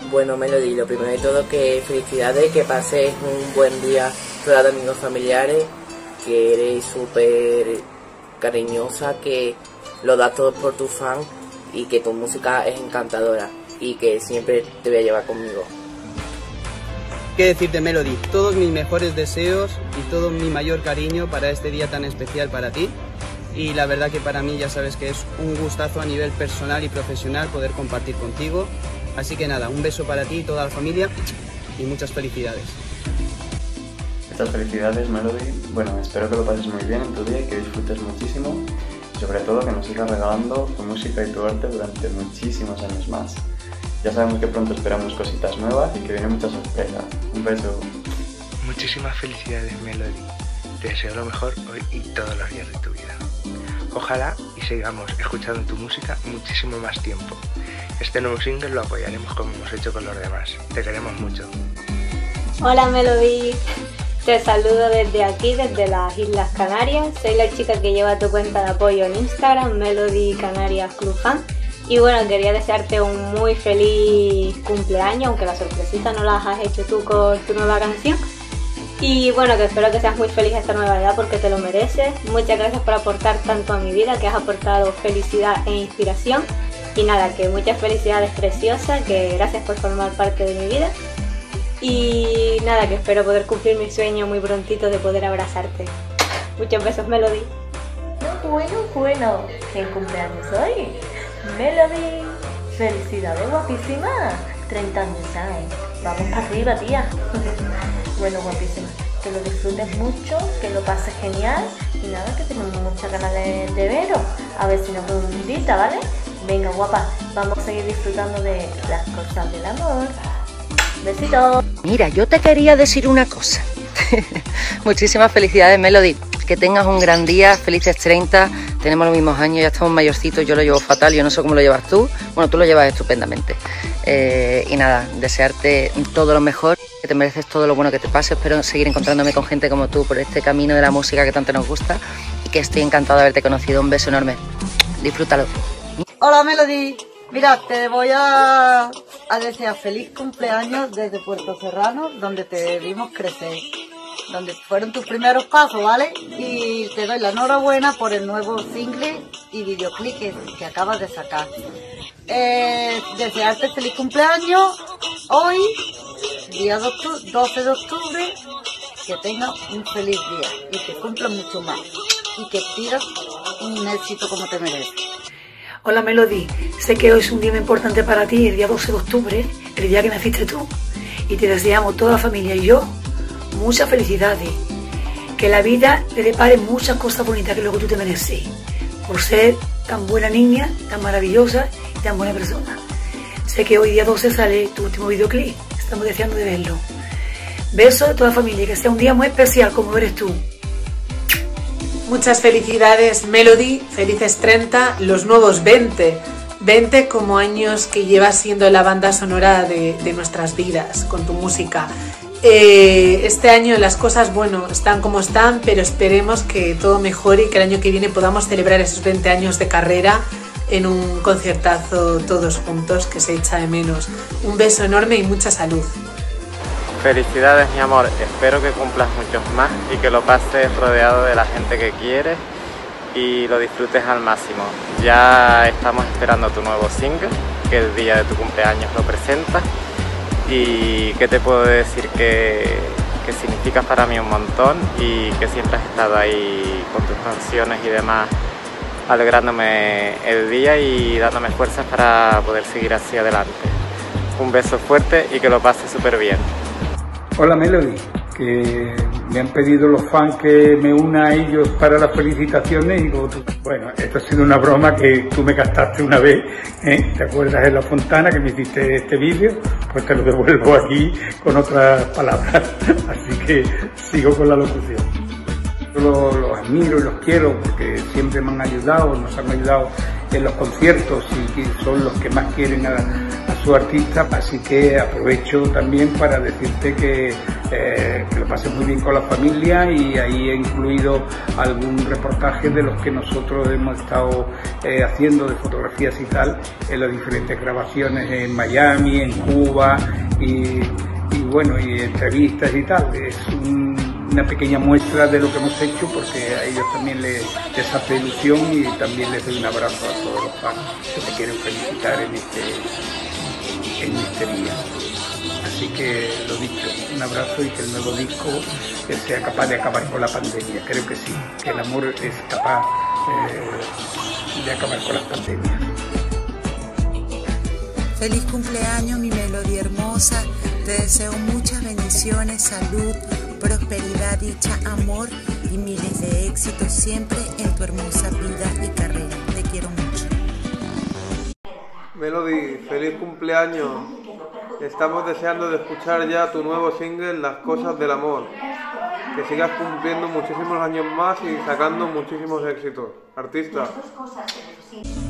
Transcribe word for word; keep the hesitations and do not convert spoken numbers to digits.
Bueno, Melody, lo primero de todo, que felicidades, que pases un buen día rodeado de amigos familiares, que eres súper cariñosa, que lo das todo por tu fan y que tu música es encantadora y que siempre te voy a llevar conmigo. ¿Qué decirte, Melody? Todos mis mejores deseos y todo mi mayor cariño para este día tan especial para ti. Y la verdad que para mí ya sabes que es un gustazo a nivel personal y profesional poder compartir contigo. Así que nada, un beso para ti y toda la familia y muchas felicidades. Muchas felicidades, Melody. Bueno, espero que lo pases muy bien en tu día y que disfrutes muchísimo. Y sobre todo que nos sigas regalando tu música y tu arte durante muchísimos años más. Ya sabemos que pronto esperamos cositas nuevas y que vienen muchas sorpresas. Un beso. Muchísimas felicidades, Melody. Te deseo lo mejor hoy y todos los días de tu vida. Ojalá y sigamos escuchando tu música muchísimo más tiempo. Este nuevo single lo apoyaremos como hemos hecho con los demás. Te queremos mucho. Hola, Melody. Te saludo desde aquí, desde las Islas Canarias. Soy la chica que lleva tu cuenta de apoyo en Instagram, Melody Canarias Club Fan. Y bueno, quería desearte un muy feliz cumpleaños, aunque la sorpresita no la has hecho tú con tu nueva canción. Y bueno, que espero que seas muy feliz esta nueva edad porque te lo mereces. Muchas gracias por aportar tanto a mi vida, que has aportado felicidad e inspiración. Y nada, que muchas felicidades preciosas, que gracias por formar parte de mi vida. Y nada, que espero poder cumplir mi sueño muy prontito de poder abrazarte. Muchos besos, Melody. Bueno, bueno, ¿quién cumpleaños hoy? Melody, felicidades, guapísima. treinta años ya, ¿eh? Vamos para arriba, tía. Bueno, guapísima, que lo disfrutes mucho, que lo pases genial. Y nada, que tenemos muchas ganas de, de veros. A ver si nos vemos un día, ¿vale? Venga, guapa, vamos a seguir disfrutando de las cosas del amor. Besitos. Mira, yo te quería decir una cosa. Muchísimas felicidades, Melody. Que tengas un gran día, felices treinta. Tenemos los mismos años, ya estamos mayorcitos. Yo lo llevo fatal, yo no sé cómo lo llevas tú. Bueno, tú lo llevas estupendamente. Eh, y nada, desearte todo lo mejor, que te mereces todo lo bueno que te pase. Espero seguir encontrándome con gente como tú por este camino de la música que tanto nos gusta. Y que estoy encantada de haberte conocido. Un beso enorme. Disfrútalo. Hola, Melody. Mira, te voy a, a desear feliz cumpleaños desde Puerto Serrano, donde te vimos crecer, donde fueron tus primeros pasos, ¿vale? Y te doy la enhorabuena por el nuevo single y videoclip que, que acabas de sacar. Eh, desearte feliz cumpleaños hoy, día doce de octubre, que tengas un feliz día y que cumplas mucho más y que pidas un éxito como te mereces. Hola, Melody, sé que hoy es un día muy importante para ti, el día doce de octubre, el día que naciste tú, y te deseamos toda la familia y yo muchas felicidades, que la vida te depare muchas cosas bonitas que luego tú te mereces, por ser tan buena niña, tan maravillosa y tan buena persona. Sé que hoy día doce sale tu último videoclip, estamos deseando de verlo. Besos de toda la familia, que sea un día muy especial como eres tú. Muchas felicidades, Melody, felices treinta, los nuevos veinte. veinte como años que llevas siendo la banda sonora de, de nuestras vidas, con tu música. Eh, este año las cosas, bueno, están como están, pero esperemos que todo mejore y que el año que viene podamos celebrar esos veinte años de carrera en un conciertazo todos juntos, que se echa de menos. Un beso enorme y mucha salud. Felicidades, mi amor, espero que cumplas muchos más y que lo pases rodeado de la gente que quieres y lo disfrutes al máximo. Ya estamos esperando tu nuevo single, que el día de tu cumpleaños lo presentas, y que te puedo decir que, que significas para mí un montón y que siempre has estado ahí con tus canciones y demás, alegrándome el día y dándome fuerzas para poder seguir hacia adelante. Un beso fuerte y que lo pases súper bien. Hola, Melody, que me han pedido los fans que me una a ellos para las felicitaciones y digo, bueno, esto ha sido una broma que tú me gastaste una vez, ¿eh? ¿Te acuerdas en La Fontana que me hiciste este vídeo? Pues te lo devuelvo aquí con otras palabras, así que sigo con la locución. Los, los admiro y los quiero porque siempre me han ayudado, nos han ayudado en los conciertos y, y son los que más quieren a, a su artista, así que aprovecho también para decirte que, eh, que lo pases muy bien con la familia, y ahí he incluido algún reportaje de los que nosotros hemos estado eh, haciendo de fotografías y tal en las diferentes grabaciones en Miami, en Cuba y, y bueno, y entrevistas y tal. Es un una pequeña muestra de lo que hemos hecho porque a ellos también les, les hace ilusión, y también les doy un abrazo a todos los fans que te quieren felicitar en este, en este día. Así que lo dicho, un abrazo, y que el nuevo disco sea capaz de acabar con la pandemia. Creo que sí, que el amor es capaz eh, de acabar con las pandemias. Feliz cumpleaños, mi Melody hermosa. Te deseo muchas bendiciones, salud, prosperidad, dicha, amor y miles de éxitos siempre en tu hermosa vida y carrera. Te quiero mucho. Melody, feliz cumpleaños. Estamos deseando de escuchar ya tu nuevo single, Las cosas del amor. Que sigas cumpliendo muchísimos años más y sacando muchísimos éxitos. Artista.